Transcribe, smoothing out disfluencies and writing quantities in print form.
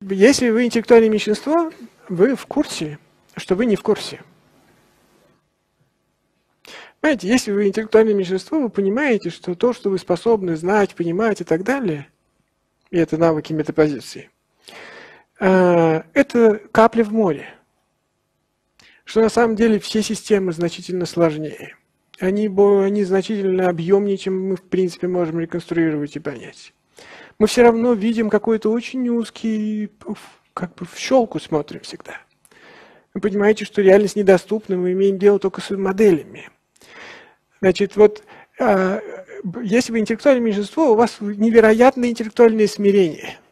Если вы интеллектуальное меньшинство, вы в курсе, что вы не в курсе. Понимаете, если вы интеллектуальное меньшинство, вы понимаете, что то, что вы способны знать, понимать и так далее, и это навыки метапозиции, это капля в море. Что на самом деле все системы значительно сложнее. Они значительно объемнее, чем мы в принципе можем реконструировать и понять. Мы все равно видим какой-то очень узкий, как бы в щелку смотрим всегда. Вы понимаете, что реальность недоступна, мы имеем дело только с моделями. Значит, вот если вы интеллектуальное меньшинство, у вас невероятное интеллектуальное смирение.